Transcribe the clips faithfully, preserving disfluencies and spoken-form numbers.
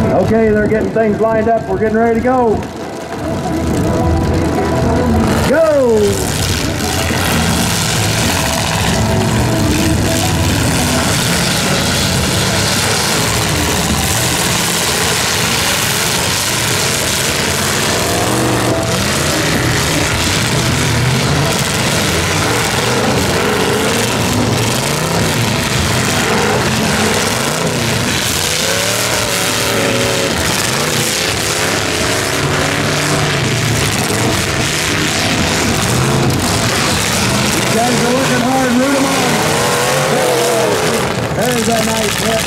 Okay, they're getting things lined up. We're getting ready to go. Go! Guys are working hard, root them on. There's that nice hit.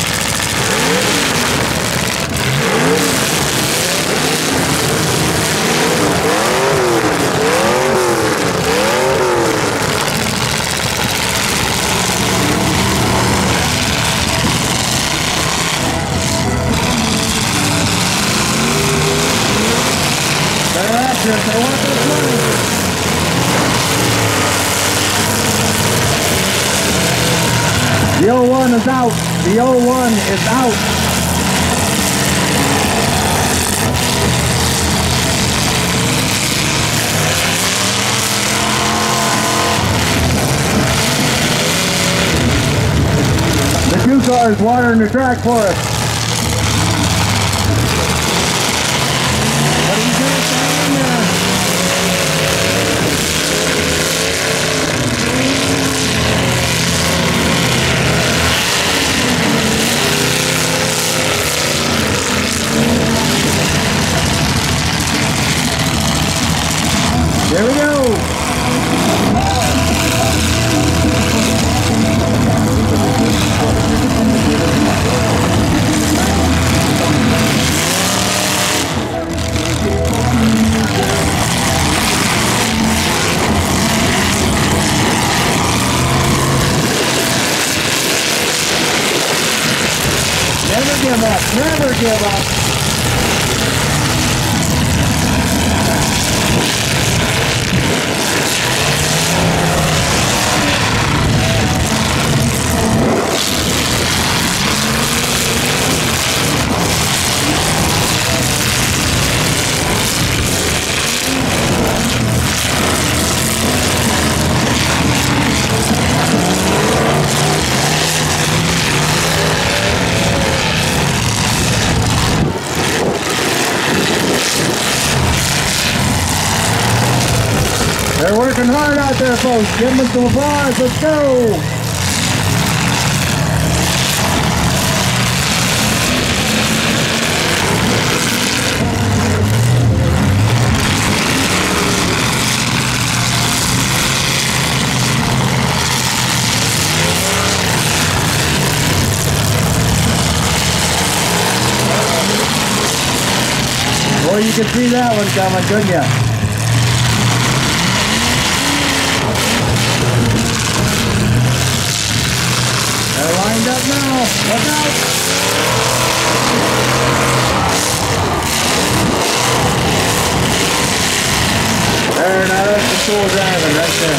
They're after it. They want this money. The oh one is out. The oh one is out. The two cars watering the track for us. What are you doing down there? There we go. Never give up. Never give up. They're working hard out there, folks. Give them some applause. Let's go. Boy, you can see that one coming, couldn't you? They're lined up now. Look out! There, now that's the cool driving right there.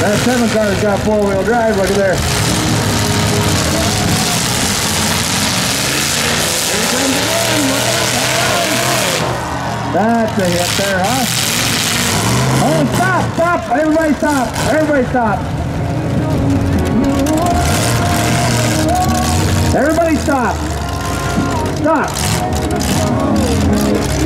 That seven car's got four-wheel drive, look at there. That's a hit there, huh? Oh, stop, stop, everybody stop, everybody stop. Everybody stop. Stop.